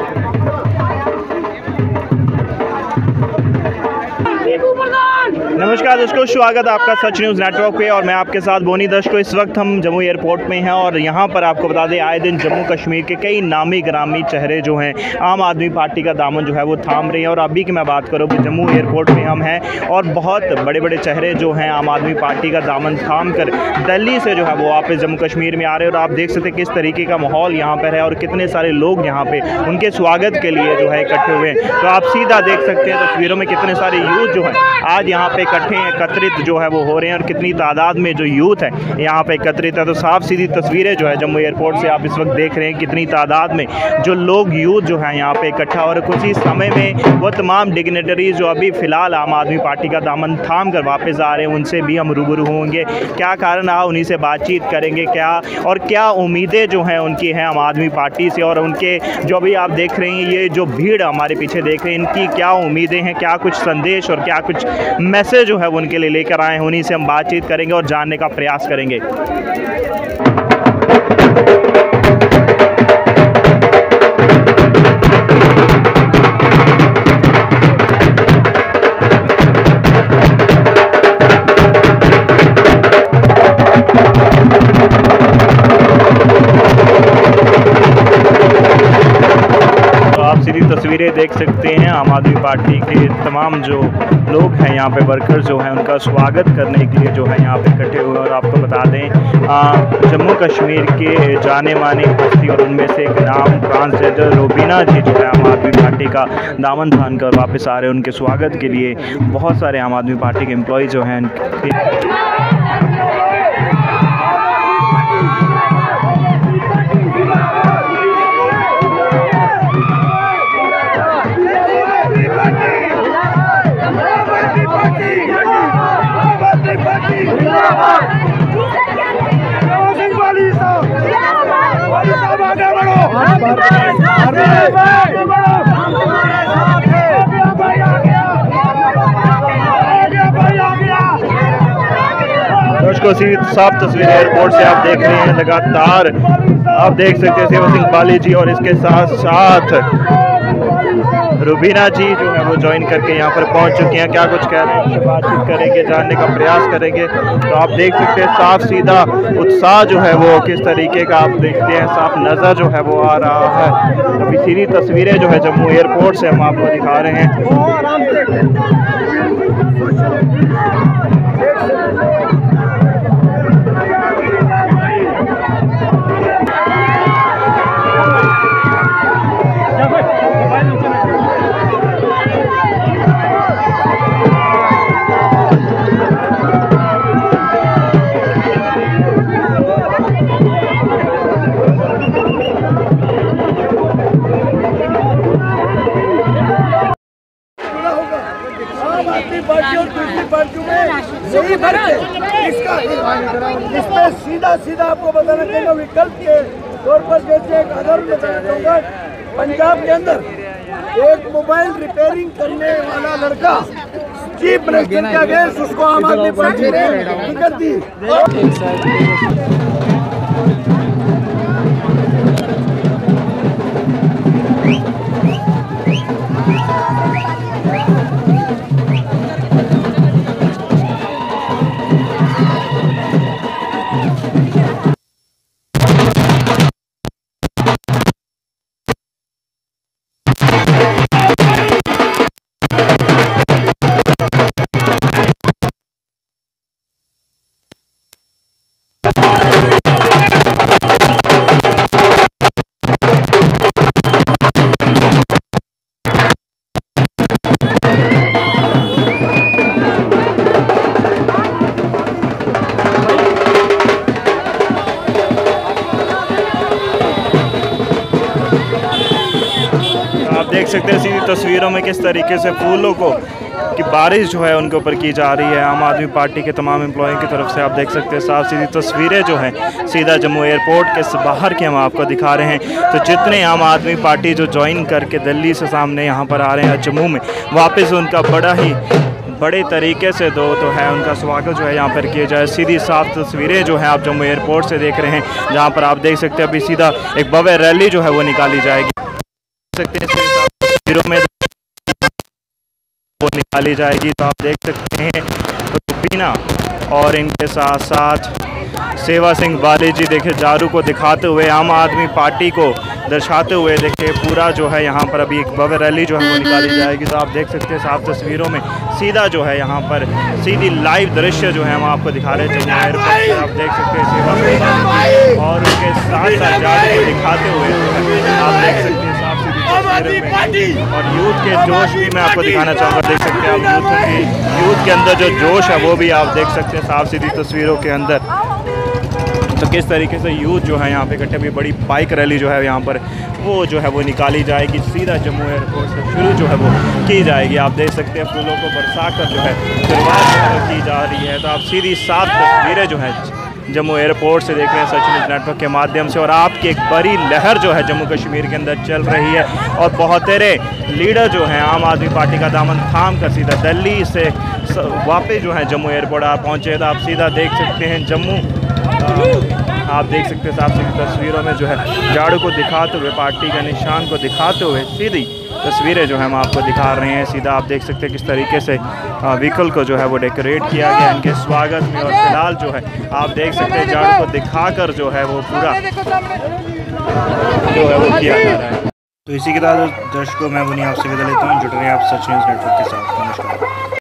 नमस्कार दोस्तों, स्वागत है आपका सच न्यूज़ नेटवर्क पे। और मैं आपके साथ बोनी दर्शकों, इस वक्त हम जम्मू एयरपोर्ट में हैं और यहाँ पर आपको बता दें, आए दिन जम्मू कश्मीर के कई नामी ग्रामी चेहरे जो हैं आम आदमी पार्टी का दामन जो है वो थाम रहे हैं। और अभी की मैं बात करूँ कि जम्मू एयरपोर्ट में हम हैं और बहुत बड़े बड़े चेहरे जो हैं आम आदमी पार्टी का दामन थाम कर दिल्ली से जो है वो वापस जम्मू कश्मीर में आ रहे हैं। और आप देख सकते हैं किस तरीके का माहौल यहाँ पर है और कितने सारे लोग यहाँ पर उनके स्वागत के लिए जो है इकट्ठे हुए हैं। तो आप सीधा देख सकते हैं तस्वीरों में कितने सारे यूथ जो हैं आज यहाँ पे एकत्रित जो है वो हो रहे हैं और कितनी तादाद में जो यूथ है यहाँ पे एकत्रित है। तो साफ सीधी तस्वीरें जो है जम्मू एयरपोर्ट से आप इस वक्त देख रहे हैं कितनी तादाद में जो लोग यूथ जो है यहाँ पे इकट्ठा और कुछ ही समय में वो तमाम डिग्नेटरीज जो अभी फ़िलहाल आम आदमी पार्टी का दामन थाम कर वापस आ रहे हैं उनसे भी हम रूबरू होंगे। क्या कारण रहा, उन्हीं से बातचीत करेंगे क्या और क्या उम्मीदें जो हैं उनकी हैं आम आदमी पार्टी से, और उनके जो अभी आप देख रहे हैं ये जो भीड़ हमारे पीछे देख रहे हैं इनकी क्या उम्मीदें हैं, क्या कुछ संदेश और क्या कुछ मैसेज जो है वो उनके लिए लेकर आए हैं। उन्हीं से हम बातचीत करेंगे और जानने का प्रयास करेंगे। तस्वीरें देख सकते हैं आम आदमी पार्टी के तमाम जो लोग हैं यहाँ पे वर्कर्स जो हैं उनका स्वागत करने के लिए जो है यहाँ पे इकट्ठे हुए। और आपको बता दें जम्मू कश्मीर के जाने माने हस्ती और उनमें से एक नाम ट्रांसजेंडर रूबीना जी जो है आम आदमी पार्टी का दामन थाम कर वापस आ रहे हैं। उनके स्वागत के लिए बहुत सारे आम आदमी पार्टी के एम्प्लॉय जो हैं दोस्तों साफ तस्वीर एयरपोर्ट से आप देख रहे हैं। लगातार आप देख सकते हैं सेवा सिंह बाली जी और इसके साथ साथ रूबीना जी जो है वो ज्वाइन करके यहाँ पर पहुँच चुकी हैं। क्या कुछ कह रहे हैं बातचीत करेंगे, जानने का प्रयास करेंगे। तो आप देख सकते हैं साफ सीधा उत्साह जो है वो किस तरीके का आप देखते हैं, साफ नज़र जो है वो आ रहा है। अभी सीधी तस्वीरें जो है जम्मू एयरपोर्ट से हम आपको दिखा रहे हैं। इसमें सीधा आपको बताना चाहूँगा विकल्प के तौर पर, जैसे एक आधार बताना चाहूँगा, पंजाब के अंदर एक मोबाइल रिपेयरिंग करने वाला लड़का चीफ मिनिस्टर के अगेंस्ट उसको आम आदमी पार्टी ने टिकट दी। देख सकते हैं सीधी तस्वीरों में किस तरीके से फूलों को की बारिश जो है उनके ऊपर की जा रही है आम आदमी पार्टी के तमाम एम्प्लॉय की तरफ से। आप देख सकते हैं साफ सीधी तस्वीरें जो हैं सीधा जम्मू एयरपोर्ट के बाहर की हम आपको दिखा रहे हैं। तो जितने आम आदमी पार्टी जो ज्वाइन करके दिल्ली से सामने यहाँ पर आ रहे हैं जम्मू में वापस, उनका बड़ा ही बड़े तरीके से तो है उनका स्वागत जो है यहाँ पर किया जाए। सीधी साफ तस्वीरें जो हैं आप जम्मू एयरपोर्ट से देख रहे हैं, जहाँ पर आप देख सकते हैं अभी सीधा एक भव्य रैली जो है वो निकाली जाएगी। सकते हैं तस्वीरों में वो निकाली जाएगी। तो आप देख सकते हैं रुबीना और इनके साथ साथ सेवा सिंह बाली जी देखिए झाड़ू को दिखाते हुए आम आदमी पार्टी को दर्शाते हुए देखिए पूरा जो है यहाँ पर अभी एक भव्य रैली जो है वो निकाली जाएगी। तो आप देख सकते हैं साफ तस्वीरों में सीधा जो है यहाँ पर सीधी लाइव दृश्य जो है हम आपको दिखा रहे हैं जम्मू एयरपोर्ट से। आप देख सकते हैं सेवा सिंह बाली जी और उनके साथ साथ झाड़ू को दिखाते हुए आप देख सकते हैं साफ सीधी तस्वीरों में। और यूथ के जोश भी मैं आपको दिखाना चाहूँगा, देख सकते हैं आप यूथ के अंदर जो जोश है वो भी आप देख सकते हैं साफ सीधी तस्वीरों के अंदर। तो किस तरीके से यूथ जो है यहाँ पे इकट्ठे हुई बड़ी बाइक रैली जो है यहाँ पर वो जो है वो निकाली जाएगी, सीधा जम्मू एयरपोर्ट से शुरू जो है वो की जाएगी। आप देख सकते हैं फूलों को बरसा कर जो है शुरुआत जो है की जा रही है। तो आप सीधी 7 तस्वीरें जो है जम्मू एयरपोर्ट से देख रहे हैं सच न्यूज़ नेटवर्क के माध्यम से। और आपकी एक बड़ी लहर जो है जम्मू कश्मीर के अंदर चल रही है और बहुत सारे लीडर जो हैं आम आदमी पार्टी का दामन थाम कर सीधा दिल्ली से वापस जो है जम्मू एयरपोर्ट आप पहुँचे। तो आप सीधा देख सकते हैं जम्मू आप देख सकते हैं साफ सीधी तस्वीरों में जो है झाड़ू को दिखाते हुए पार्टी का निशान को दिखाते हुए सीधी तस्वीरें जो है हम आपको दिखा रहे हैं। सीधा आप देख सकते हैं किस तरीके से व्हीकल को जो है वो डेकोरेट किया गया इनके स्वागत में। और फिलहाल जो है आप देख सकते हैं झाड़ू को दिखाकर जो है वो पूरा जो है वो किया जा रहा है। तो इसी के साथ दर्शकों मैं बुनी आपसे विदा लेता हूँ। जुड़ रहे हैं आप सच न्यूज़ नेटवर्क के साथ। नमस्कार।